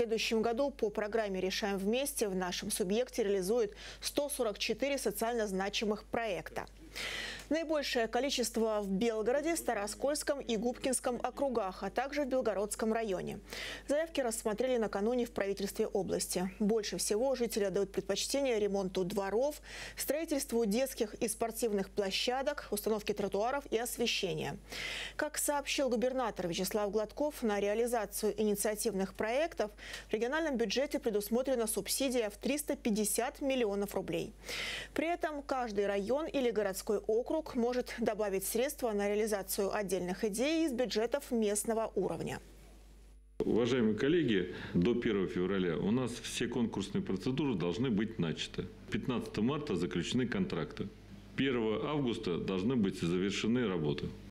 следующем году по программе «Решаем вместе» в нашем субъекте реализуют 144 социально значимых проекта. Наибольшее количество в Белгороде, Старооскольском и Губкинском округах, а также в Белгородском районе. Заявки рассмотрели накануне в правительстве области. Больше всего жители отдают предпочтение ремонту дворов, строительству детских и спортивных площадок, установке тротуаров и освещения. Как сообщил губернатор Вячеслав Гладков, на реализацию инициативных проектов в региональном бюджете предусмотрена субсидия в 350 миллионов рублей. При этом каждый район или городской округ может добавить средства на реализацию отдельных идей из бюджетов местного уровня. Уважаемые коллеги, до 1 февраля у нас все конкурсные процедуры должны быть начаты. 15 марта заключены контракты. 1 августа должны быть завершены работы.